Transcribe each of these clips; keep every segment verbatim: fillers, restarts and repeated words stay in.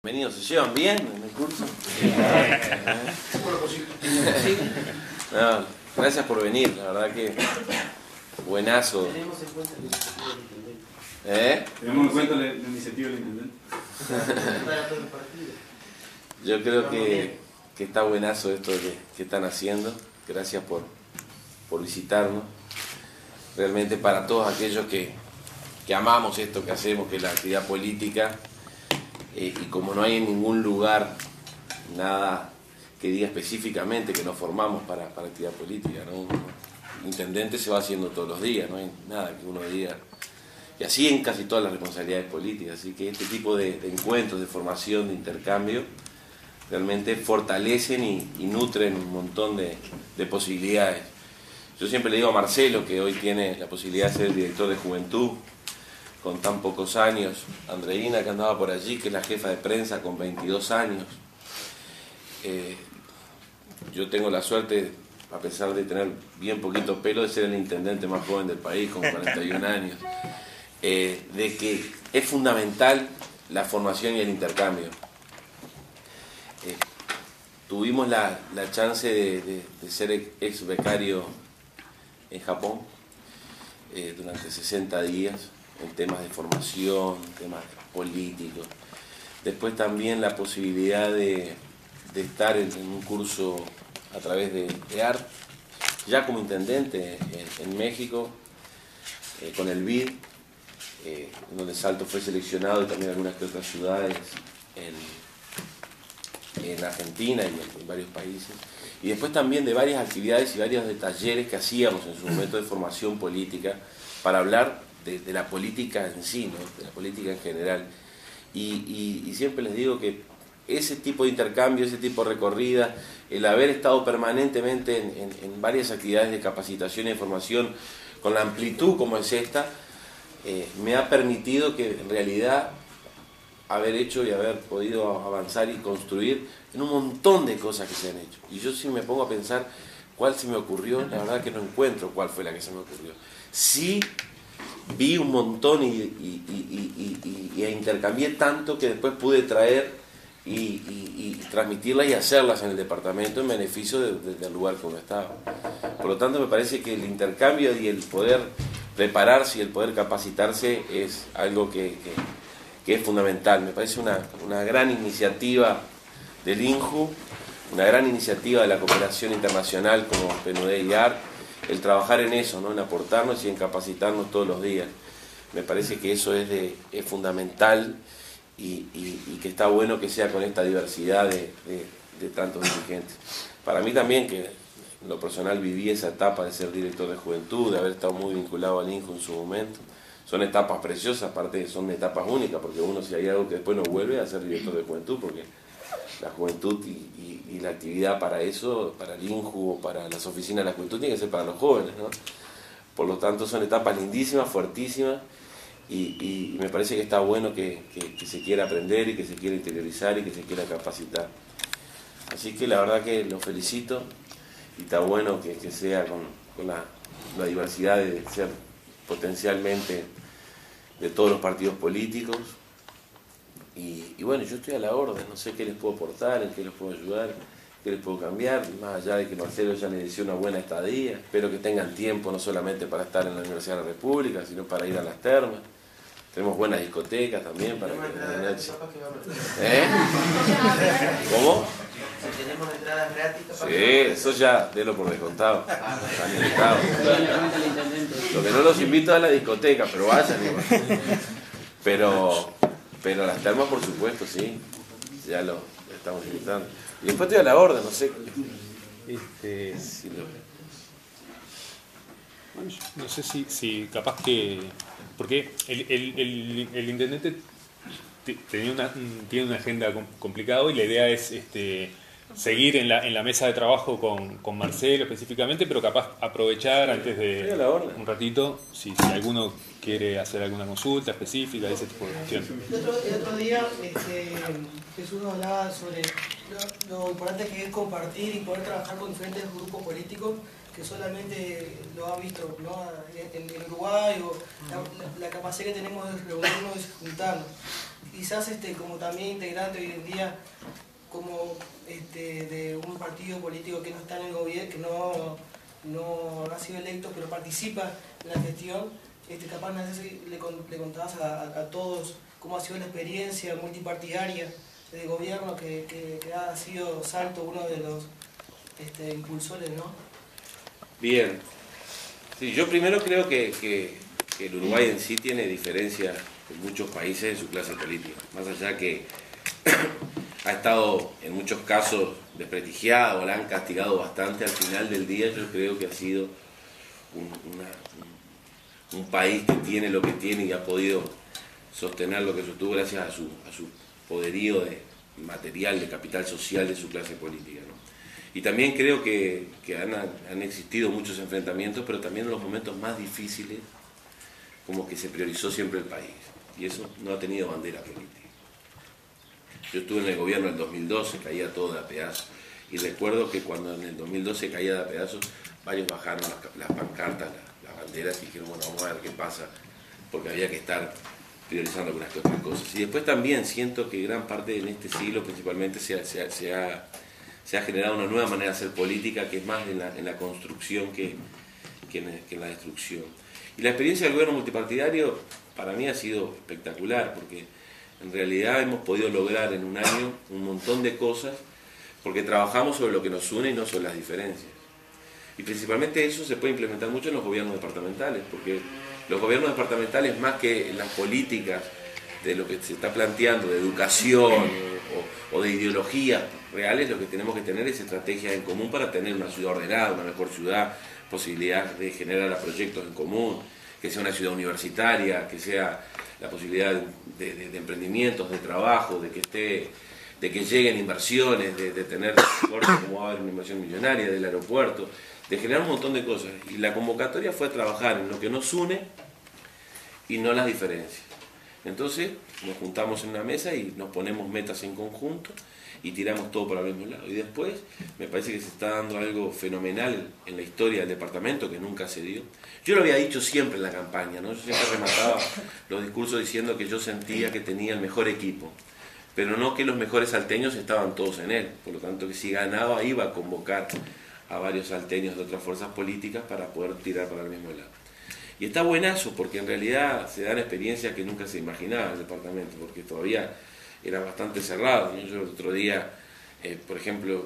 Bienvenidos, ¿se llevan bien en el curso? No, gracias por venir, la verdad que buenazo. Tenemos en cuenta la iniciativa del intendente. ¿Eh? Tenemos en cuenta la, la iniciativa del intendente. Para todo el partido. Yo creo que, que está buenazo esto que, que están haciendo. Gracias por, por visitarnos. Realmente para todos aquellos que, que amamos esto que hacemos, que es la actividad política. Eh, y como no hay en ningún lugar nada que diga específicamente que nos formamos para, para actividad política, ¿no? Un intendente se va haciendo todos los días, no hay nada que uno diga. Y así en casi todas las responsabilidades políticas. Así que este tipo de, de encuentros, de formación, de intercambio, realmente fortalecen y, y nutren un montón de, de posibilidades. Yo siempre le digo a Marcelo, que hoy tiene la posibilidad de ser el director de Juventud, con tan pocos años, Andreina, que andaba por allí, que es la jefa de prensa con veintidós años. Eh, yo tengo la suerte, a pesar de tener bien poquito pelo, de ser el intendente más joven del país, con cuarenta y un años, eh, de que es fundamental la formación y el intercambio. Eh, tuvimos la, la chance de, de, de ser ex becario en Japón eh, durante sesenta días, en temas de formación, temas políticos. Después también la posibilidad de, de estar en, en un curso a través de, de A R, ya como intendente en, en México, eh, con el B I D, eh, donde Salto fue seleccionado, y también algunas que otras ciudades en, en Argentina y en, en varios países. Y después también de varias actividades y varios de talleres que hacíamos en su momento de formación política para hablar De, de la política en sí, ¿no? De la política en general. Y, y, y siempre les digo que ese tipo de intercambio, ese tipo de recorrida, el haber estado permanentemente en, en, en varias actividades de capacitación y de formación, con la amplitud como es esta, eh, me ha permitido que en realidad haber hecho y haber podido avanzar y construir en un montón de cosas que se han hecho. Y yo si me pongo a pensar cuál se me ocurrió, la verdad que no encuentro cuál fue la que se me ocurrió. Sí, vi un montón y, y, y, y, y, y intercambié tanto que después pude traer y, y, y transmitirlas y hacerlas en el departamento en beneficio de, de, del lugar que uno estaba. Por lo tanto, me parece que el intercambio y el poder prepararse y el poder capacitarse es algo que, que, que es fundamental. Me parece una, una gran iniciativa del INJU, una gran iniciativa de la cooperación internacional como P N U D y A R, el trabajar en eso, ¿no? En aportarnos y en capacitarnos todos los días. Me parece que eso es, de, es fundamental y, y, y que está bueno que sea con esta diversidad de, de, de tantos dirigentes. Para mí también, que en lo personal viví esa etapa de ser director de Juventud, de haber estado muy vinculado al INJU en su momento, son etapas preciosas, aparte son etapas únicas, porque uno, si hay algo que después no vuelve a ser director de Juventud, porque la juventud y, y, y la actividad para eso, para el INJU o para las oficinas de la juventud, tiene que ser para los jóvenes, ¿no? Por lo tanto, son etapas lindísimas, fuertísimas, y, y me parece que está bueno que, que, que se quiera aprender y que se quiera interiorizar y que se quiera capacitar. Así que la verdad que los felicito, y está bueno que, que sea con, con la, la diversidad de ser potencialmente de todos los partidos políticos. Y, y bueno, yo estoy a la orden, no sé qué les puedo aportar, en qué les puedo ayudar, qué les puedo cambiar, más allá de que Marcelo ya les deseo una buena estadía. Espero que tengan tiempo no solamente para estar en la Universidad de la República, sino para ir a las termas. Tenemos buenas discotecas también para que de noche. ¿Eh? ¿Cómo? Tenemos entradas gratis. Sí, eso ya, délo por descontado. Están invitados. Lo que no los invito es a la discoteca, pero vayan igual. Pero... Pero las termas, por supuesto, sí, ya lo estamos invitando. Y después estoy a la orden, no sé. Este, Si lo... no sé si, si capaz que... Porque el, el, el, el intendente tenía una, tiene una agenda complicada y la idea es este, seguir en la, en la mesa de trabajo con, con Marcelo específicamente, pero capaz aprovechar antes de un ratito, si, si alguno quiere hacer alguna consulta específica, ese tipo de cuestiones. El otro, el otro día este, Jesús nos hablaba sobre lo, lo importante que es compartir y poder trabajar con diferentes grupos políticos que solamente lo ha visto, ¿no? en, en Uruguay, o la, la, la capacidad que tenemos de reunirnos y juntarnos. quizás este, como también integrante hoy en día, como este, de un partido político que no está en el gobierno, que no, no ha sido electo, pero participa en la gestión, este, capaz no sé si le, le contabas a, a, a todos cómo ha sido la experiencia multipartidaria de gobierno que, que, que ha sido Salto uno de los este, impulsores, ¿no? Bien. Sí, yo primero creo que, que, que el Uruguay en sí tiene diferencias con muchos países en su clase política, más allá que ha estado en muchos casos desprestigiado, la han castigado bastante, al final del día yo creo que ha sido un, una, un, un país que tiene lo que tiene y ha podido sostener lo que sostuvo gracias a su, a su poderío de material, de capital social de su clase política, ¿no? Y también creo que, que han, han existido muchos enfrentamientos, pero también en los momentos más difíciles, como que se priorizó siempre el país, y eso no ha tenido bandera política. Yo estuve en el gobierno en el dos mil doce, caía todo de a pedazos, y recuerdo que cuando en el dos mil doce caía de a pedazos, varios bajaron las, las pancartas, las, las banderas, y dijeron, bueno, vamos a ver qué pasa, porque había que estar priorizando algunas que otras cosas. Y después también siento que gran parte en este siglo principalmente se ha, se ha, se ha, se ha generado una nueva manera de hacer política, que es más en la, en la construcción que, que, en, que en la destrucción. Y la experiencia del gobierno multipartidario para mí ha sido espectacular, porque en realidad hemos podido lograr en un año un montón de cosas, porque trabajamos sobre lo que nos une y no sobre las diferencias. Y principalmente eso se puede implementar mucho en los gobiernos departamentales, porque los gobiernos departamentales, más que las políticas de lo que se está planteando, de educación o, o de ideologías reales, lo que tenemos que tener es estrategias en común para tener una ciudad ordenada, una mejor ciudad, posibilidad de generar proyectos en común, que sea una ciudad universitaria, que sea la posibilidad de, de, de emprendimientos, de trabajo, de que esté, de que lleguen inversiones, de, de tener transporte, como va a haber una inversión millonaria del aeropuerto, de generar un montón de cosas. Y la convocatoria fue trabajar en lo que nos une y no las diferencias. Entonces nos juntamos en una mesa y nos ponemos metas en conjunto y tiramos todo para el mismo lado. Y después me parece que se está dando algo fenomenal en la historia del departamento que nunca se dio. Yo lo había dicho siempre en la campaña, ¿no? Yo siempre remataba los discursos diciendo que yo sentía que tenía el mejor equipo, pero no que los mejores salteños estaban todos en él. Por lo tanto, que si ganaba iba a convocar a varios salteños de otras fuerzas políticas para poder tirar para el mismo lado. Y está buenazo porque en realidad se dan experiencias que nunca se imaginaba el departamento, porque todavía era bastante cerrado, ¿no? Yo el otro día, eh, por ejemplo,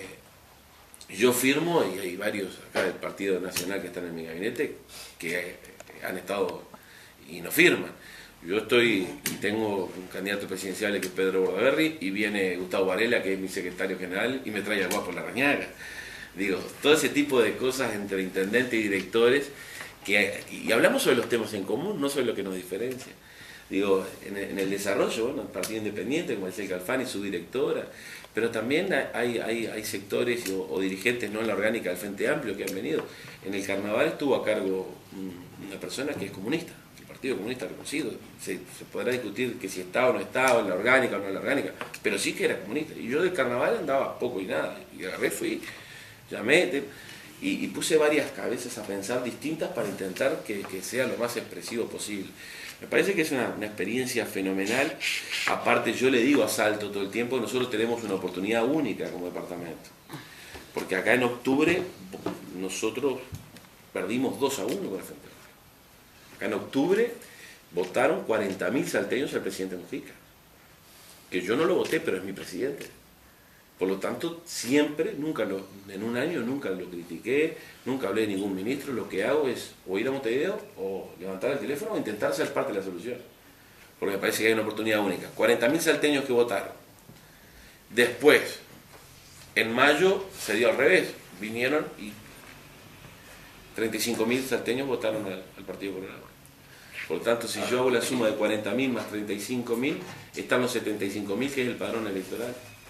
eh, yo firmo y hay varios acá del Partido Nacional que están en mi gabinete que eh, han estado y no firman. Yo estoy y tengo un candidato presidencial que es Pedro Bordaberry y viene Gustavo Varela, que es mi secretario general, y me trae a Guapo Larrañaga. Digo, todo ese tipo de cosas entre intendentes y directores, que, y hablamos sobre los temas en común, no sobre lo que nos diferencia. Digo, en el, en el desarrollo, bueno, el Partido Independiente, como decía Calfani, su directora, pero también hay, hay, hay sectores o, o dirigentes no en la orgánica del Frente Amplio que han venido. En el carnaval estuvo a cargo una persona que es comunista, el Partido Comunista reconocido. Se, se podrá discutir que si estaba o no estaba en la orgánica o no en la orgánica, pero sí que era comunista. Y yo del carnaval andaba poco y nada, y agarré, fui, llamé, te, y, y puse varias cabezas a pensar distintas para intentar que, que sea lo más expresivo posible. Me parece que es una, una experiencia fenomenal. Aparte, yo le digo a Salto todo el tiempo, nosotros tenemos una oportunidad única como departamento. Porque acá en octubre nosotros perdimos dos a uno con el Frente Amplio. Acá en octubre votaron cuarenta mil salteños al presidente Mujica. Que yo no lo voté, pero es mi presidente. Por lo tanto, siempre, nunca lo, en un año nunca lo critiqué, nunca hablé de ningún ministro. Lo que hago es o ir a Montevideo o levantar el teléfono o intentar ser parte de la solución. Porque me parece que hay una oportunidad única. cuarenta mil salteños que votaron. Después, en mayo se dio al revés. Vinieron y treinta y cinco mil salteños votaron al, al Partido Colorado. Por lo tanto, si yo hago la suma de cuarenta mil más treinta y cinco mil, están los setenta y cinco mil, que es el padrón electoral.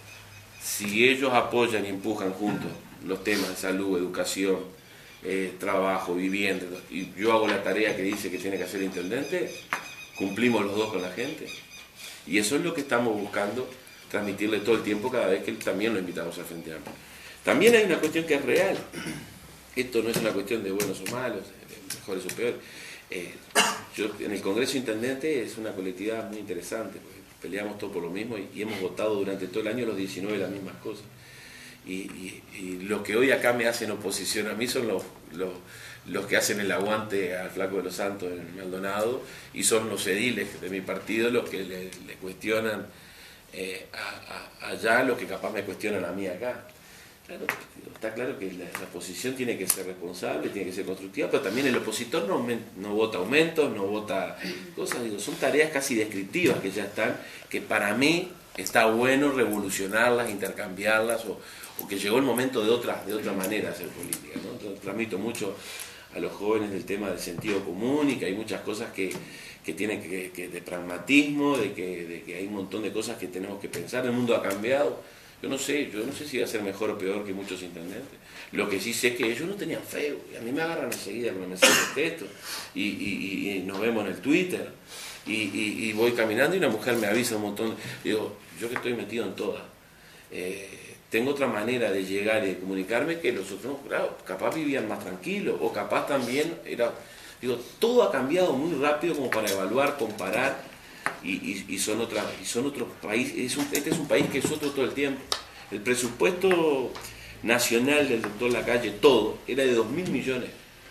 Si ellos apoyan y empujan juntos los temas de salud, educación, eh, trabajo, vivienda, y yo hago la tarea que dice que tiene que hacer el intendente, cumplimos los dos con la gente. Y eso es lo que estamos buscando transmitirle todo el tiempo cada vez que también lo invitamos al Frente Amplio. También hay una cuestión que es real. Esto no es una cuestión de buenos o malos, de mejores o peores. Eh, yo en el Congreso Intendente es una colectividad muy interesante, porque peleamos todos por lo mismo y, y hemos votado durante todo el año los diecinueve las mismas cosas. Y, y, y lo que hoy acá me hacen oposición a mí son los, los, los que hacen el aguante al Flaco de los Santos en Maldonado, y son los ediles de mi partido los que le, le cuestionan eh, a, a, allá lo que capaz me cuestionan a mí acá. Claro, está claro que la, la oposición tiene que ser responsable, tiene que ser constructiva, pero también el opositor no, no vota aumentos, no vota cosas, digo, son tareas casi descriptivas que ya están, que para mí está bueno revolucionarlas, intercambiarlas, o, o que llegó el momento de otra, de otra manera hacer política, ¿no? Entonces, transmito mucho a los jóvenes del tema del sentido común, y que hay muchas cosas que, que tienen que, que de pragmatismo, de que, de que hay un montón de cosas que tenemos que pensar, el mundo ha cambiado. Yo no sé, yo no sé si va a ser mejor o peor que muchos intendentes. Lo que sí sé es que ellos no tenían feo, y a mí me agarran enseguida con el mensaje de texto, y, y, y nos vemos en el Twitter, y, y, y voy caminando y una mujer me avisa un montón, digo, yo que estoy metido en todas, eh, tengo otra manera de llegar y de comunicarme que los otros, claro, capaz vivían más tranquilos, o capaz también era, digo, todo ha cambiado muy rápido como para evaluar, comparar. Y, y, y son otras y son otros países. Es un, este es un país que es otro todo el tiempo. El presupuesto nacional del doctor Lacalle, todo, era de dos mil millones.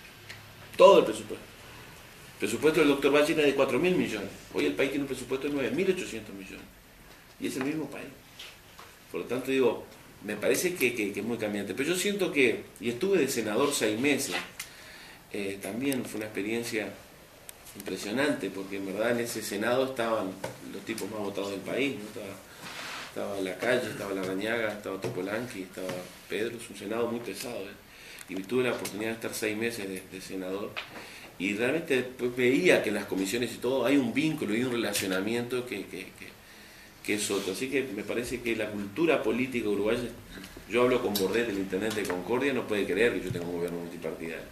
Todo el presupuesto. El presupuesto del doctor Valle era de cuatro mil millones. Hoy el país tiene un presupuesto de nueve mil ochocientos millones. Y es el mismo país. Por lo tanto, digo, me parece que, que, que es muy cambiante. Pero yo siento que, y estuve de senador seis meses, eh, también fue una experiencia impresionante, porque en verdad en ese Senado estaban los tipos más votados del país, ¿no? Estaba, estaba Lacalle, estaba Larrañaga, estaba Topolanqui, estaba Pedro. Es un Senado muy pesado, ¿eh? Y tuve la oportunidad de estar seis meses de, de senador, y realmente después veía que en las comisiones y todo hay un vínculo y un relacionamiento que, que, que, que es otro. Así que me parece que la cultura política uruguaya, yo hablo con Bordet, el intendente de Concordia, no puede creer que yo tenga un gobierno multipartidario.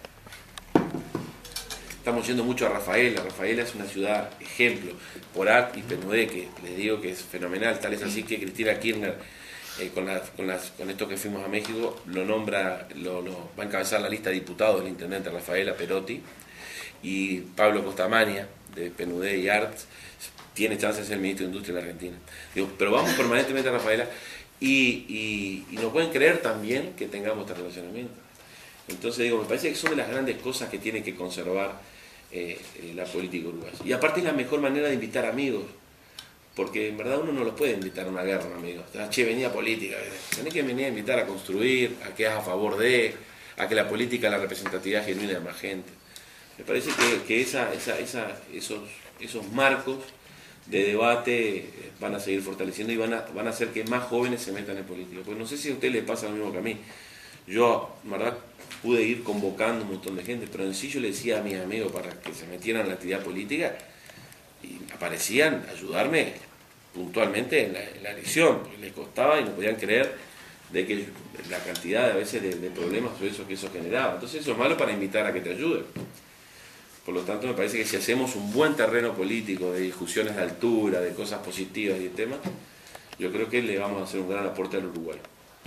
Estamos yendo mucho a Rafaela. Rafaela es una ciudad ejemplo, por Art y Penudé, que les digo que es fenomenal. Tal es así que Cristina Kirchner, eh, con, la, con, las, con esto que fuimos a México, lo nombra, lo, lo, va a encabezar la lista de diputados del intendente Rafaela, Perotti, y Pablo Costamagna, de Penudé y Art, tiene chance de ser ministro de Industria en la Argentina. Digo, pero vamos permanentemente a Rafaela, y, y, y nos pueden creer también que tengamos este relacionamiento. Entonces digo, me parece que son de las grandes cosas que tiene que conservar Eh, eh, la política uruguaya. Y aparte es la mejor manera de invitar amigos, porque en verdad uno no los puede invitar a una guerra, amigos. Ah, che, venía política, tenés que venir a invitar a construir, a que hagas a favor de, a que la política, la representatividad genuina de más gente. Me parece que, que esa, esa, esa, esos, esos marcos de debate van a seguir fortaleciendo y van a, van a hacer que más jóvenes se metan en política. Pues no sé si a usted le pasa lo mismo que a mí. Yo, en verdad, pude ir convocando un montón de gente, pero en sí yo le decía a mis amigos para que se metieran en la actividad política, y aparecían a ayudarme puntualmente en la, en la elección, porque les costaba y no podían creer de que la cantidad de, a veces de, de problemas o eso que eso generaba. Entonces eso es malo para invitar a que te ayuden. Por lo tanto, me parece que si hacemos un buen terreno político de discusiones de altura, de cosas positivas y de temas, yo creo que le vamos a hacer un gran aporte al Uruguay.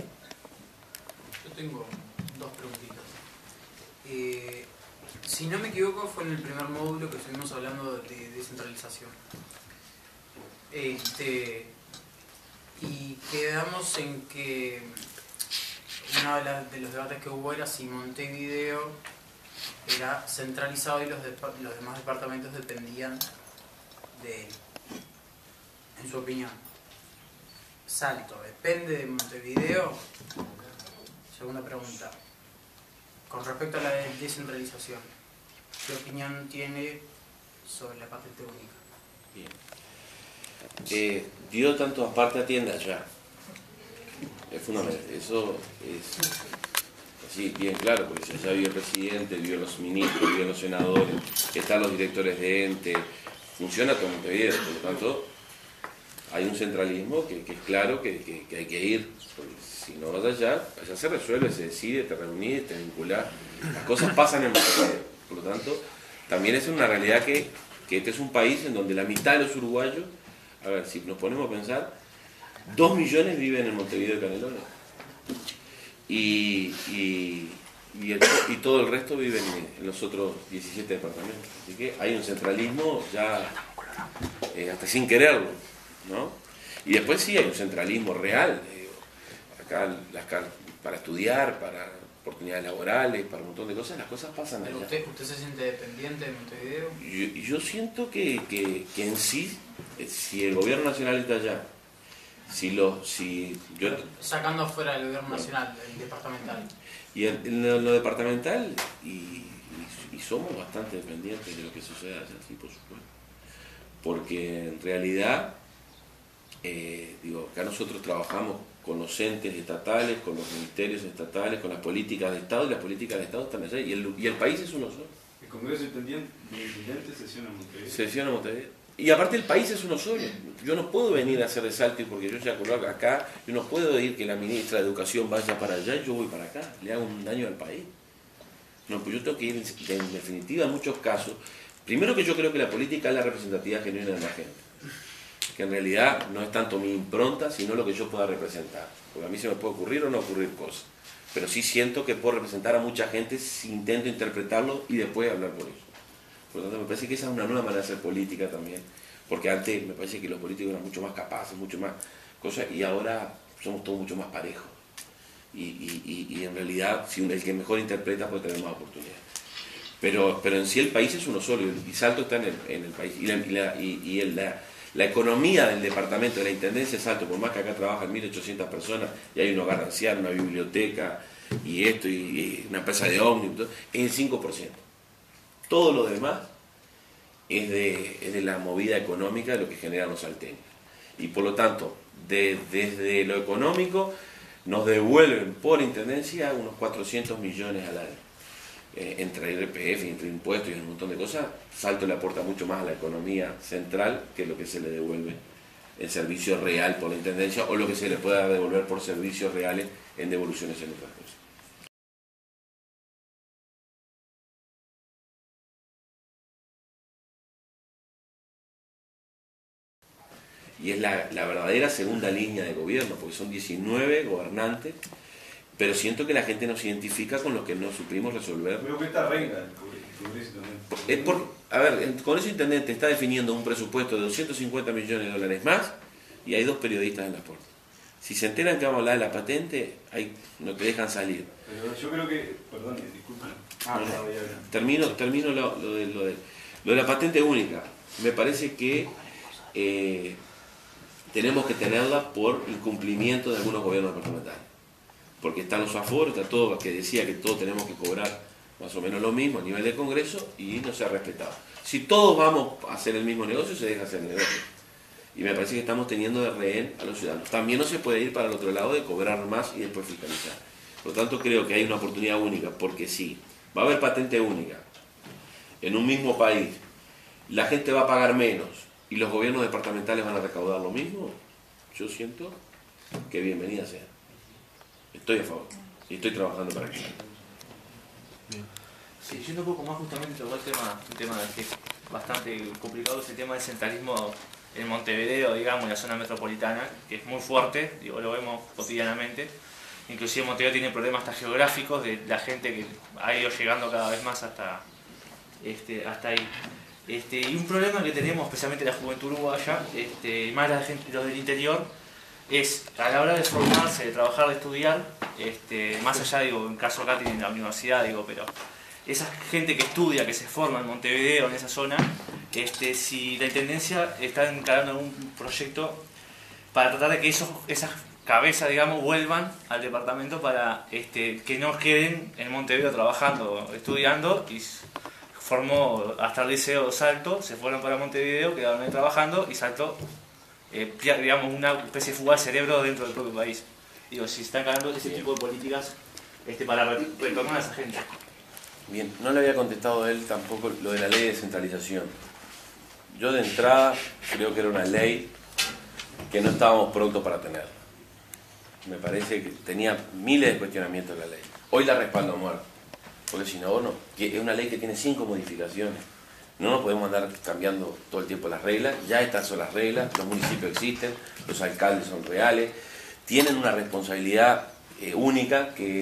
Yo tengo dos preguntitas. Eh, si no me equivoco, fue en el primer módulo que estuvimos hablando de descentralización. Este, y quedamos en que uno de, la, de los debates que hubo era si Montevideo era centralizado y los, de, los demás departamentos dependían de él. En su opinión, Salto depende de Montevideo. Segunda pregunta. Con respecto a la descentralización, ¿qué opinión tiene sobre la patente única? Bien. Eh, dio tanto aparte atiende allá. Es fundamental. Eso es así, bien claro, porque si allá vive el presidente, viven los ministros, viven los senadores, están los directores de ente, funciona como Montevideo. Por lo tanto, hay un centralismo que, que es claro que, que, que hay que ir. Porque si no vas allá, allá se resuelve, se decide, te reunís, te vinculás. Las cosas pasan en Montevideo. Por lo tanto, también es una realidad que, que este es un país en donde la mitad de los uruguayos, a ver, si nos ponemos a pensar, dos millones viven en Montevideo y Canelones. Y, y, y, el, y todo el resto viven en los otros diecisiete departamentos. Así que hay un centralismo ya eh, hasta sin quererlo, ¿no? Y después sí hay un centralismo real. Eh, acá las, para estudiar, para oportunidades laborales, para un montón de cosas, las cosas pasan allá. ¿Usted, usted se siente dependiente de Montevideo? Yo, yo siento que, que, que en sí, si el gobierno nacional está allá, si lo, si yo, sacando afuera el gobierno nacional, el departamental. Y en, en lo departamental, y, y, y somos bastante dependientes de lo que sucede allá, sí, por supuesto. Porque en realidad, eh, digo, acá nosotros trabajamos con los entes estatales, con los ministerios estatales, con las políticas de Estado, y las políticas de Estado están allá, y el, y el país es uno solo. El Congreso de Intendentes sesiona en Montevideo. Sesiona en Montevideo. Y aparte el país es uno solo. Yo no puedo venir a hacer de Salto porque yo ya coloco acá, yo no puedo decir que la ministra de Educación vaya para allá y yo voy para acá, le hago un daño al país. No, pues yo tengo que ir, en, en definitiva, en muchos casos. Primero que yo creo que la política es la representatividad genuina de la gente. Que en realidad no es tanto mi impronta, sino lo que yo pueda representar. Porque a mí se me puede ocurrir o no ocurrir cosas. Pero sí siento que puedo representar a mucha gente si intento interpretarlo y después hablar por eso. Por lo tanto, me parece que esa es una nueva manera de hacer política también. Porque antes me parece que los políticos eran mucho más capaces, mucho más cosas, y ahora somos todos mucho más parejos. Y, y, y, y en realidad, si el que mejor interpreta puede tener más oportunidades. Pero, pero en sí el país es uno solo, y Salto está en el, en el país. Y, la, y, la, y, y el, la, la economía del departamento, de la Intendencia de Salto, por más que acá trabajan mil ochocientas personas, y hay un hogar anciano, una biblioteca, y esto, y, y una empresa de ómnibus, es el cinco por ciento. Todo lo demás es de, es de la movida económica de lo que generan los salteños. Y por lo tanto, de, desde lo económico, nos devuelven por intendencia unos cuatrocientos millones al año. Eh, entre I R P F, entre impuestos y un montón de cosas, Salto le aporta mucho más a la economía central que lo que se le devuelve en servicio real por la intendencia o lo que se le pueda devolver por servicios reales en devoluciones en otras cosas. Y es la, la verdadera segunda línea de gobierno, porque son diecinueve gobernantes, pero siento que la gente nos identifica con lo que no supimos resolver. Creo que esta regla el Congreso Intendente. Es por, a ver, el Congreso Intendente está definiendo un presupuesto de doscientos cincuenta millones de dólares más y hay dos periodistas en la puerta. Si se enteran que vamos a hablar de la patente, ahí no te dejan salir. Pero yo creo que, perdón, disculpen. Ah, Bueno, no, ya, ya. termino termino lo, lo, de, lo, de, lo de la patente única. Me parece que eh, tenemos que tenerla por incumplimiento de algunos gobiernos departamentales. Porque están los aforos, está todo, que decía que todos tenemos que cobrar más o menos lo mismo a nivel de Congreso y no se ha respetado. Si todos vamos a hacer el mismo negocio, se deja hacer el negocio. Y me parece que estamos teniendo de rehén a los ciudadanos. También no se puede ir para el otro lado de cobrar más y después fiscalizar. Por lo tanto, creo que hay una oportunidad única, porque sí, va a haber patente única en un mismo país, la gente va a pagar menos y los gobiernos departamentales van a recaudar lo mismo. Yo siento que bienvenida sea. Estoy a favor y estoy trabajando para que sea. Sí, yendo un poco más justamente tocó el tema, un tema que es bastante complicado, es el tema del centralismo en Montevideo, digamos, en la zona metropolitana, que es muy fuerte, digo, lo vemos cotidianamente. Inclusive Montevideo tiene problemas hasta geográficos de la gente que ha ido llegando cada vez más hasta, este, hasta ahí. Este, y un problema que tenemos, especialmente la juventud uruguaya, este, y más la gente, los del interior, es a la hora de formarse, de trabajar, de estudiar, este, más allá, digo, en caso acá tienen la universidad, digo, pero esa gente que estudia, que se forma en Montevideo, en esa zona, este, si la Intendencia está encarando un proyecto para tratar de que esos, esas cabezas, digamos, vuelvan al departamento para este, que no queden en Montevideo trabajando, estudiando, y formó hasta el liceo Salto, se fueron para Montevideo, quedaron ahí trabajando y Salto, eh, digamos, una especie de fuga de cerebro dentro del propio país. Digo, si están ganando ese tipo de políticas este, para retornar a esa gente. Bien, no le había contestado a él tampoco lo de la ley de descentralización. Yo de entrada creo que era una ley que no estábamos prontos para tener. Me parece que tenía miles de cuestionamientos de la ley. Hoy la respaldo a muerte, porque si no, no. Es una ley que tiene cinco modificaciones. No nos podemos andar cambiando todo el tiempo las reglas. Ya estas son las reglas, los municipios existen, los alcaldes son reales, tienen una responsabilidad eh, única que es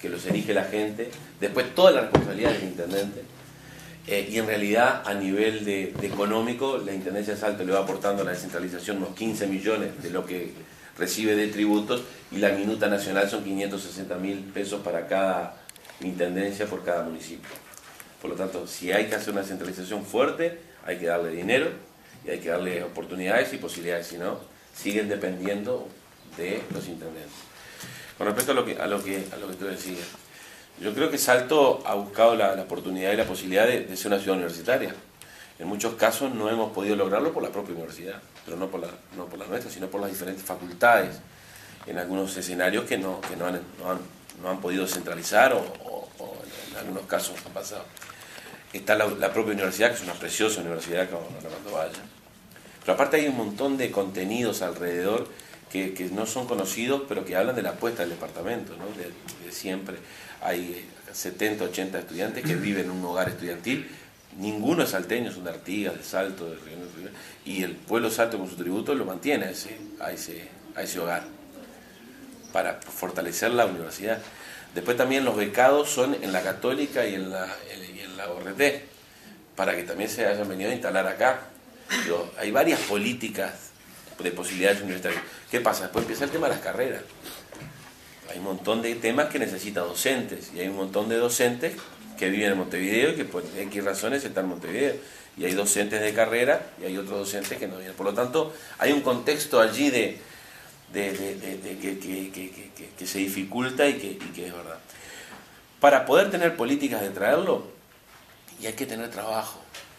que los elige la gente, después toda la responsabilidad del intendente, eh, y en realidad a nivel de, de económico la Intendencia de Salto le va aportando a la descentralización unos quince millones de lo que recibe de tributos, y la minuta nacional son quinientos sesenta mil pesos para cada intendencia por cada municipio. Por lo tanto, si hay que hacer una centralización fuerte, hay que darle dinero y hay que darle oportunidades y posibilidades, si no, siguen dependiendo de los intendentes. Con respecto a lo que, a lo que, a lo que tú decías, yo creo que Salto ha buscado la, la oportunidad y la posibilidad de, de ser una ciudad universitaria. En muchos casos no hemos podido lograrlo por la propia universidad, pero no por la, no por la nuestra, sino por las diferentes facultades, en algunos escenarios que no, que no, han, no, han, no han podido centralizar o, o, o en algunos casos han pasado. Está la, la propia universidad, que es una preciosa universidad cuando vaya. Pero aparte hay un montón de contenidos alrededor que, que no son conocidos, pero que hablan de la apuesta del departamento, ¿no? de, de siempre. Hay setenta, ochenta estudiantes que viven en un hogar estudiantil. Ninguno es salteño, son de Artigas, de Salto, de Río Negro, y el pueblo Salto con su tributo lo mantiene a ese, a ese, a ese hogar, para fortalecer la universidad. Después también los becados son en la Católica y en la, y en la O R T, para que también se hayan venido a instalar acá. Digo, hay varias políticas de posibilidades universitarias. ¿Qué pasa? Después empieza el tema de las carreras. Hay un montón de temas que necesitan docentes, y hay un montón de docentes que viven en Montevideo y que por X razones están en Montevideo. Y hay docentes de carrera y hay otros docentes que no vienen. Por lo tanto, hay un contexto allí de, de, de, de, de que, que, que, que, que se dificulta y que, y que es verdad. Para poder tener políticas de traerlo, y hay que tener trabajo,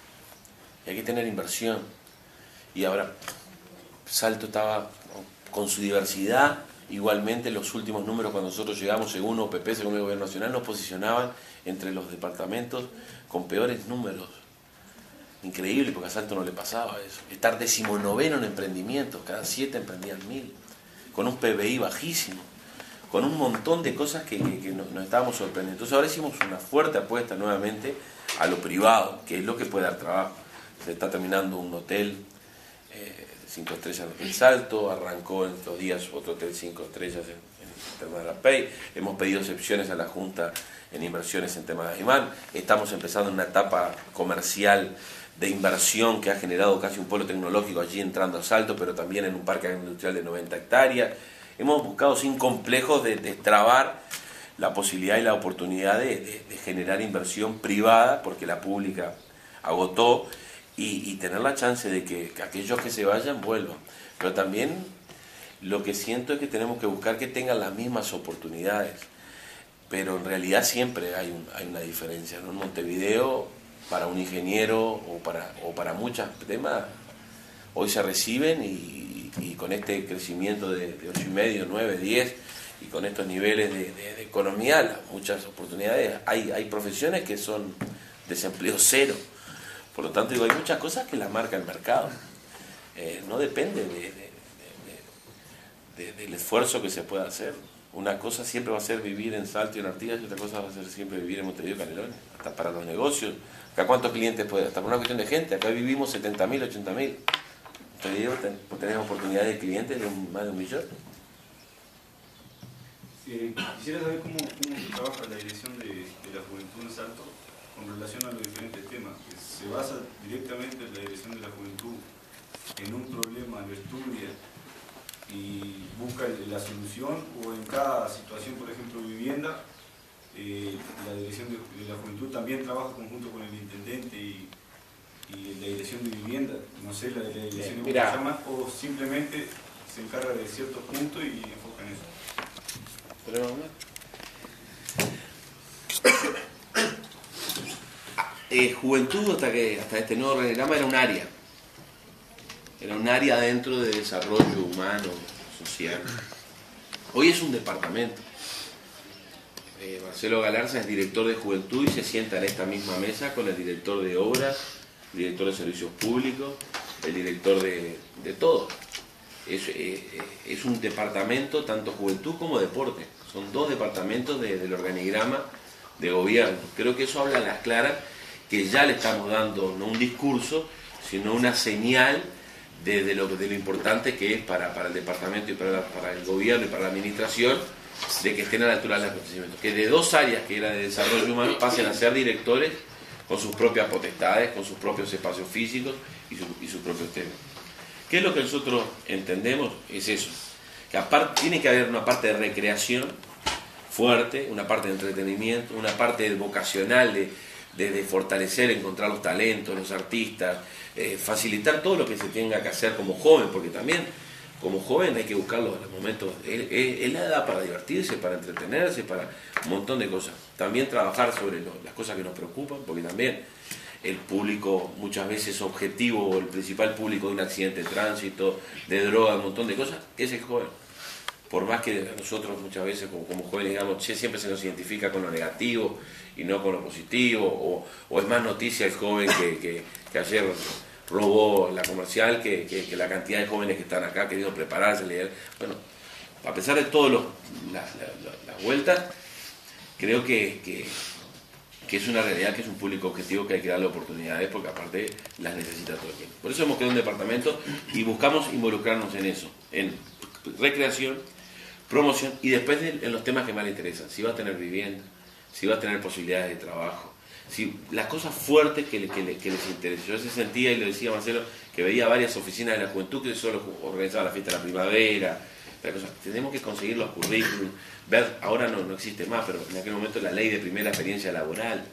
y hay que tener inversión. Y ahora, Salto estaba con su diversidad. Igualmente, los últimos números cuando nosotros llegamos, según O P P, según el Gobierno Nacional, nos posicionaban entre los departamentos con peores números. Increíble, porque a Salto no le pasaba eso. Estar decimonoveno en emprendimientos, cada siete emprendían mil, con un P B I bajísimo, con un montón de cosas que, que, que nos, nos estábamos sorprendiendo. Entonces ahora hicimos una fuerte apuesta nuevamente a lo privado, que es lo que puede dar trabajo. Se está terminando un hotel eh, cinco estrellas en Salto, arrancó en estos días otro hotel cinco estrellas en, en Termas de la Pey. Hemos pedido excepciones a la Junta en inversiones en temas de Aymán. Estamos empezando una etapa comercial de inversión que ha generado casi un polo tecnológico allí entrando a Salto, pero también en un parque industrial de noventa hectáreas. Hemos buscado sin complejos de destrabar la posibilidad y la oportunidad de, de, de generar inversión privada, porque la pública agotó, y, y tener la chance de que, que aquellos que se vayan vuelvan. Pero también lo que siento es que tenemos que buscar que tengan las mismas oportunidades, pero en realidad siempre hay, un, hay una diferencia, ¿no? En Montevideo, para un ingeniero o para, o para muchos temas, hoy se reciben y, y con este crecimiento de, de ocho y medio, nueve, diez, y con estos niveles de, de, de economía, muchas oportunidades. Hay, hay profesiones que son desempleo cero. Por lo tanto, digo, hay muchas cosas que las marca el mercado. Eh, no depende de, de, de, de, del esfuerzo que se pueda hacer. Una cosa siempre va a ser vivir en Salto y en Artigas, y otra cosa va a ser siempre vivir en Montevideo y Canelones. Hasta para los negocios. Acá cuántos clientes puede, hasta por una cuestión de gente. Acá vivimos setenta mil, ochenta mil. Montevideo tenemos oportunidades de clientes de un, más de un millón. Eh, quisiera saber cómo, cómo se trabaja la dirección de, de la juventud en Salto con relación a los diferentes temas. Que se basa directamente en la dirección de la juventud en un problema, lo estudia y busca la solución, o en cada situación, por ejemplo, vivienda, eh, la dirección de, de la juventud también trabaja conjunto con el intendente y, y la dirección de vivienda, no sé, la de la dirección de llama, o simplemente se encarga de ciertos puntos y enfoca en eso. Eh, juventud, hasta que hasta este nuevo organigrama, era un área. Era un área dentro de desarrollo humano, social. Hoy es un departamento. Eh, Marcelo Galarza es director de juventud y se sienta en esta misma mesa con el director de obras, el director de servicios públicos, el director de, de todo. Es, eh, es un departamento tanto juventud como deporte. Son dos departamentos de, del organigrama de gobierno. Creo que eso habla a las claras que ya le estamos dando no un discurso, sino una señal de, de, lo, de lo importante que es para, para el departamento y para, la, para el gobierno y para la administración, de que estén a la altura del acontecimiento. Que de dos áreas que era de desarrollo humano pasen a ser directores con sus propias potestades, con sus propios espacios físicos y, su, y sus propios temas. ¿Qué es lo que nosotros entendemos? Es eso, que aparte tiene que haber una parte de recreación fuerte, una parte de entretenimiento, una parte vocacional de, de, de fortalecer, encontrar los talentos, los artistas, eh, facilitar todo lo que se tenga que hacer como joven, porque también como joven hay que buscar los, los momentos, es, es, es la edad para divertirse, para entretenerse, para un montón de cosas. También trabajar sobre lo, las cosas que nos preocupan, porque también el público muchas veces objetivo, o el principal público de un accidente de tránsito, de droga, un montón de cosas, es el joven. Por más que a nosotros muchas veces como, como jóvenes, digamos, siempre se nos identifica con lo negativo y no con lo positivo, o, o es más noticia el joven que, que, que ayer robó la comercial que, que, que la cantidad de jóvenes que están acá queriendo prepararse, leer. Bueno, a pesar de todas las la, la, vueltas, creo que, que, que es una realidad, que es un público objetivo que hay que darle oportunidades, porque aparte las necesita todo el tiempo. Por eso hemos creado un departamento y buscamos involucrarnos en eso, en recreación, promoción y después de, en los temas que más le interesan. Si va a tener vivienda, si va a tener posibilidades de trabajo, si las cosas fuertes que, le, que, le, que les interesan. Yo se sentía, y lo decía Marcelo, que veía varias oficinas de la juventud que solo organizaban la fiesta de la primavera. La cosa. Tenemos que conseguir los currículums, ver, ahora no, no existe más, pero en aquel momento la ley de primera experiencia laboral.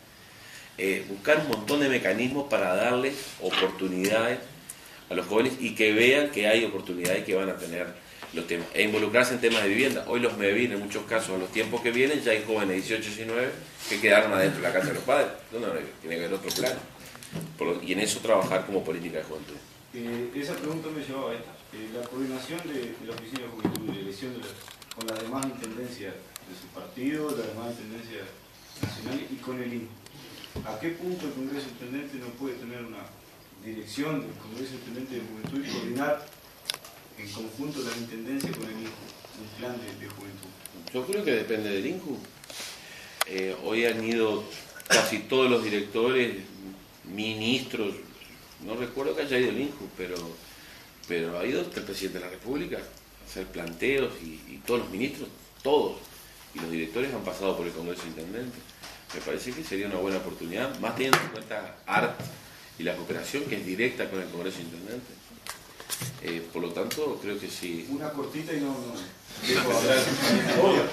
Eh, buscar un montón de mecanismos para darles oportunidades a los jóvenes y que vean que hay oportunidades que van a tener los temas, e involucrarse en temas de vivienda. Hoy los MEVIN, en muchos casos, a los tiempos que vienen, ya hay jóvenes de dieciocho, diecinueve que quedaron adentro de la casa de los padres. No, no, tiene que haber otro plan. Por, y en eso trabajar como política de juventud. Eh, esa pregunta me llevaba a esta. Eh, la coordinación de, de la Oficina de Juventud y la elección de la, con las demás intendencias de su partido, las demás intendencias nacionales y con el I N J U. ¿A qué punto el Congreso Intendente no puede tener una dirección del Congreso Intendente de Juventud y coordinar en conjunto las intendencias con el I N J U, un plan de, de juventud? Yo creo que depende del I N J U. Eh, hoy han ido casi todos los directores, ministros, no recuerdo que haya ido el I N J U, pero, pero ha ido el presidente de la República a hacer planteos y, y todos los ministros, todos, y los directores han pasado por el Congreso Intendente. Me parece que sería una buena oportunidad, más teniendo en cuenta A R T y la cooperación que es directa con el Congreso Intendente. Eh, por lo tanto, creo que sí. Una cortita y no... no. Dejo hablar.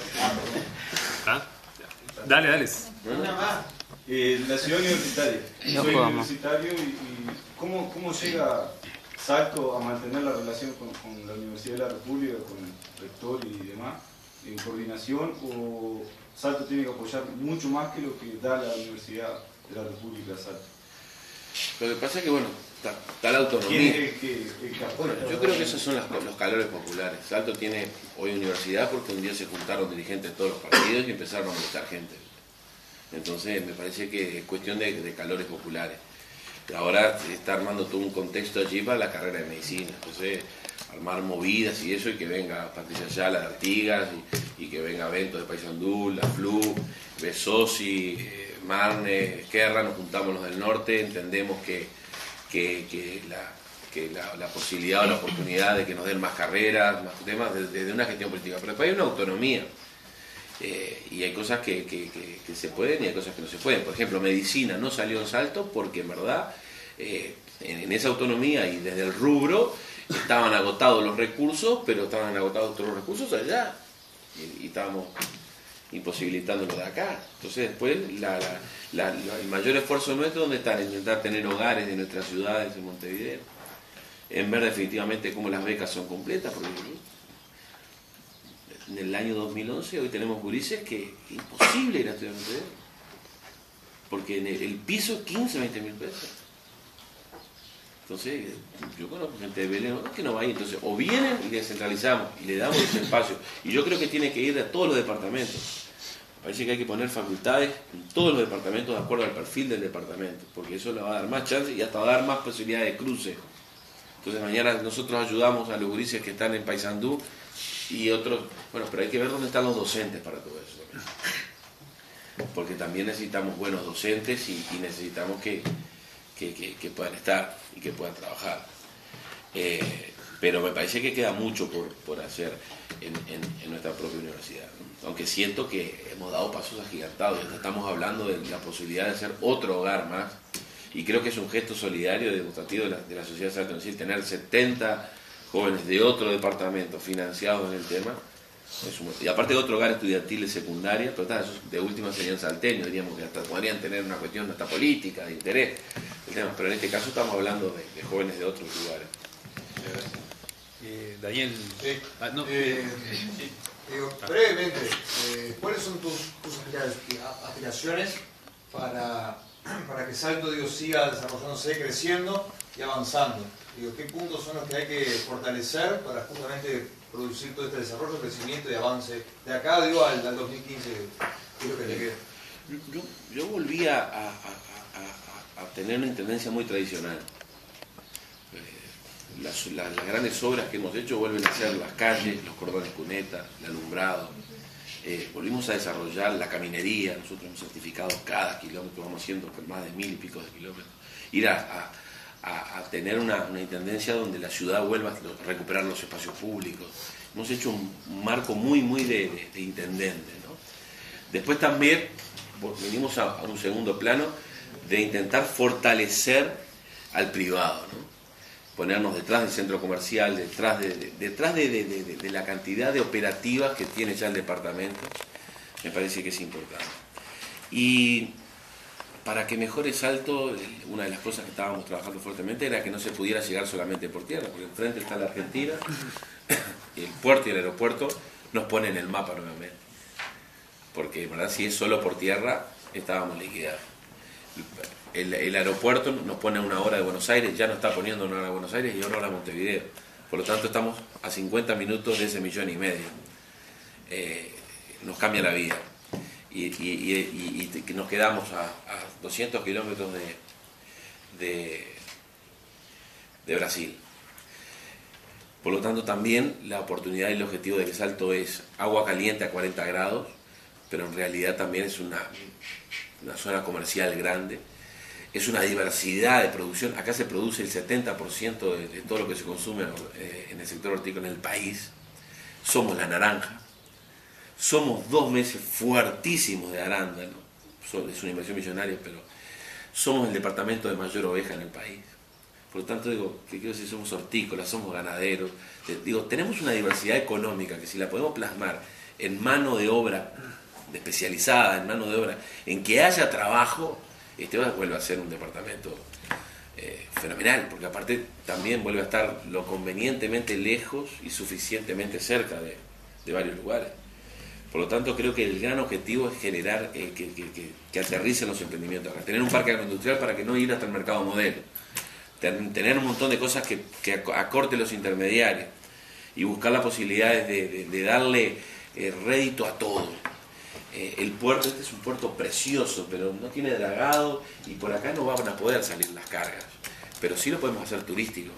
¿Ah? Dale, dale. Una más. Eh, la ciudad universitaria. No Soy podamos. universitario y, y ¿cómo, ¿cómo llega Salto a mantener la relación con, con la Universidad de la República, con el rector y demás, en coordinación, o Salto tiene que apoyar mucho más que lo que da la Universidad de la República a Salto? Lo que pasa es que, bueno, está, está la autonomía. ¿Quién es el que, el que apoya? Bueno, yo creo que esos son las, los calores populares. Salto tiene hoy universidad porque un día se juntaron dirigentes de todos los partidos y empezaron a molestar gente. Entonces me parece que es cuestión de, de calores populares. Ahora se está armando todo un contexto allí para la carrera de medicina. Entonces armar movidas y eso, y que venga Patricia Ayala de Artigas, y, y que venga Bento de Paysandú, la Flu, Besosi, eh, Marne, Esquerra, nos juntamos los del norte, entendemos que, que, que, la, que la, la posibilidad o la oportunidad de que nos den más carreras, más temas, desde de una gestión política. Pero después hay una autonomía. Eh, y hay cosas que, que, que, que se pueden y hay cosas que no se pueden. Por ejemplo, medicina no salió en Salto porque en verdad eh, en, en esa autonomía y desde el rubro estaban agotados los recursos, pero estaban agotados todos los recursos allá y, y estábamos imposibilitándolo de acá. Entonces después la, la, la, la, el mayor esfuerzo nuestro, ¿dónde está? En intentar tener hogares de nuestras ciudades en Montevideo, en ver definitivamente cómo las becas son completas, porque en el año dos mil once hoy tenemos gurises que es imposible ir a estudiar en Montevideo, porque en el, el piso es quince, veinte mil pesos. Entonces yo conozco gente de Belén, no es que no va ahí, entonces o vienen y descentralizamos y le damos ese espacio, y yo creo que tiene que ir a todos los departamentos. Me parece que hay que poner facultades en todos los departamentos de acuerdo al perfil del departamento, porque eso le va a dar más chance y hasta va a dar más posibilidades de cruce. Entonces mañana nosotros ayudamos a los gurises que están en Paysandú y otros, bueno, pero hay que ver dónde están los docentes para todo eso, porque también necesitamos buenos docentes y, y necesitamos que, que, que, que puedan estar y que puedan trabajar. Eh, pero me parece que queda mucho por, por hacer en, en, en nuestra propia universidad, ¿no? Aunque siento que hemos dado pasos agigantados, ya estamos hablando de la posibilidad de hacer otro hogar más, y creo que es un gesto solidario y demostrativo de la, de la sociedad de Salto, es decir, tener setenta jóvenes de otro departamento financiados en el tema, es un, y aparte de otro hogar estudiantil de secundaria, pero tal, esos de última serían salteños, diríamos que hasta podrían tener una cuestión hasta política, de interés, el tema, pero en este caso estamos hablando de, de jóvenes de otros lugares. Eh, Daniel. Sí. Ah, no. Eh, Sí. Digo, brevemente, eh, ¿cuáles son tus, tus aspiraciones para, para que Salto, digo, siga desarrollándose, creciendo y avanzando? Digo, ¿qué puntos son los que hay que fortalecer para justamente producir todo este desarrollo, crecimiento y avance de acá, digo, al, al dos mil quince, que es lo que le queda? Yo, yo volví a, a, a, a, a tener una intendencia muy tradicional. Las, las, las grandes obras que hemos hecho vuelven a ser las calles, los cordones cuneta, el alumbrado. Eh, volvimos a desarrollar la caminería, nosotros hemos certificado cada kilómetro, vamos haciendo más de mil y pico de kilómetros. Ir a, a, a tener una, una intendencia donde la ciudad vuelva a recuperar los espacios públicos. Hemos hecho un, un marco muy, muy de, de, de intendente, ¿no? Después también venimos a, a un segundo plano de intentar fortalecer al privado, ¿no? Ponernos detrás del centro comercial, detrás, de, de, detrás de, de, de, de la cantidad de operativas que tiene ya el departamento, me parece que es importante. Y para que mejore Salto, una de las cosas que estábamos trabajando fuertemente era que no se pudiera llegar solamente por tierra, porque enfrente está la Argentina, y el puerto y el aeropuerto nos ponen en el mapa nuevamente. Porque, ¿verdad? Si es solo por tierra, estábamos liquidados. El, el aeropuerto nos pone una hora de Buenos Aires, ya nos está poniendo una hora de Buenos Aires y una hora de Montevideo. Por lo tanto, estamos a cincuenta minutos de ese millón y medio. Eh, nos cambia la vida. Y, y, y, y, y nos quedamos a, a doscientos kilómetros de, de, de Brasil. Por lo tanto, también la oportunidad y el objetivo de que Salto es agua caliente a cuarenta grados, pero en realidad también es una, una zona comercial grande. Es una diversidad de producción. Acá se produce el setenta por ciento de, de todo lo que se consume eh, en el sector hortícola en el país. Somos la naranja. Somos dos meses fuertísimos de arándano. Es una inversión millonaria, pero somos el departamento de mayor oveja en el país. Por lo tanto, digo, que quiero decir, somos hortícolas, somos ganaderos. Digo, tenemos una diversidad económica que si la podemos plasmar en mano de obra especializada, en mano de obra, en que haya trabajo, este vuelve a ser un departamento eh, fenomenal, porque aparte también vuelve a estar lo convenientemente lejos y suficientemente cerca de, de varios lugares. Por lo tanto, creo que el gran objetivo es generar eh, que, que, que, que aterricen los emprendimientos acá, tener un parque agroindustrial para que no ir hasta el mercado modelo, Ten, tener un montón de cosas que, que acorte los intermediarios y buscar las posibilidades de, de, de darle eh, rédito a todo. Eh, el puerto, este es un puerto precioso, pero no tiene dragado y por acá no van a poder salir las cargas, pero sí lo podemos hacer turístico,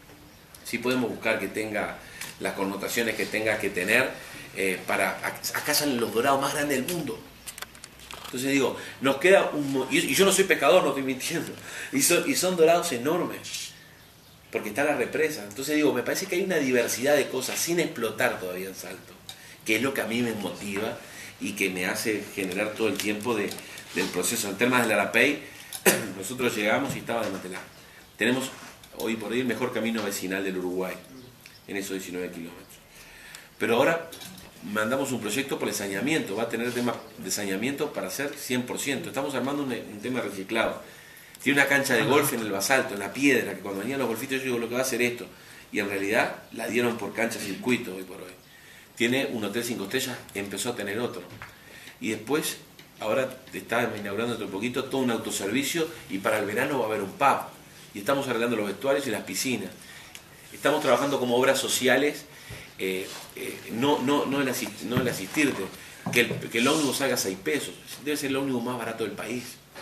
sí podemos buscar que tenga las connotaciones que tenga que tener eh, para, acá salen los dorados más grandes del mundo. Entonces digo, nos queda un, y yo no soy pescador, no estoy mintiendo, y son, y son dorados enormes porque está la represa. Entonces digo, me parece que hay una diversidad de cosas sin explotar todavía en Salto, que es lo que a mí me motiva y que me hace generar todo el tiempo de, del proceso. En temas del Arapey, nosotros llegamos y estaba desmantelado. Tenemos hoy por hoy el mejor camino vecinal del Uruguay, en esos diecinueve kilómetros. Pero ahora mandamos un proyecto por el saneamiento, va a tener tema de saneamiento para hacer cien por ciento. Estamos armando un, un tema reciclado. Tiene una cancha de golf en el basalto, en la piedra, que cuando venían los golfitos yo digo, lo que va a hacer esto. Y en realidad la dieron por cancha circuito hoy por hoy. Tiene un hotel cinco estrellas, empezó a tener otro. Y después, ahora está inaugurando otro poquito, todo un autoservicio y para el verano va a haber un pub. Y estamos arreglando los vestuarios y las piscinas. Estamos trabajando como obras sociales, eh, eh, no, no, no, el asist, no el asistirte, que el, que el ómnibus salga seis pesos. Debe ser el ómnibus más barato del país.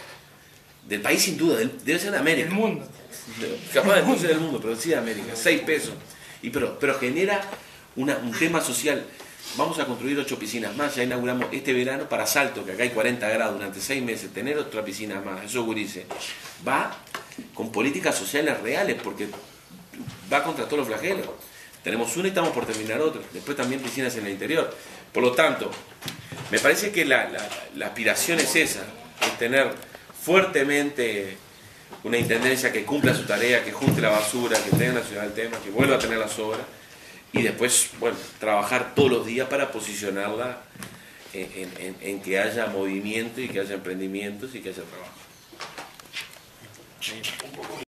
Del país sin duda, del, debe ser de América. Del mundo. Capaz de no ser del mundo, pero sí de América. seis pesos. Y pero, pero genera una, un tema social. Vamos a construir ocho piscinas más, ya inauguramos este verano para Salto, que acá hay cuarenta grados durante seis meses, tener otra piscina más, eso gurice. Va con políticas sociales reales, porque va contra todos los flagelos. Tenemos una y estamos por terminar otra. Después también piscinas en el interior. Por lo tanto, me parece que la, la, la aspiración es esa, es tener fuertemente una intendencia que cumpla su tarea, que junte la basura, que tenga una ciudad del tema, que vuelva a tener las obras, y después, bueno, trabajar todos los días para posicionarla en, en, en que haya movimiento y que haya emprendimientos y que haya trabajo. Un poco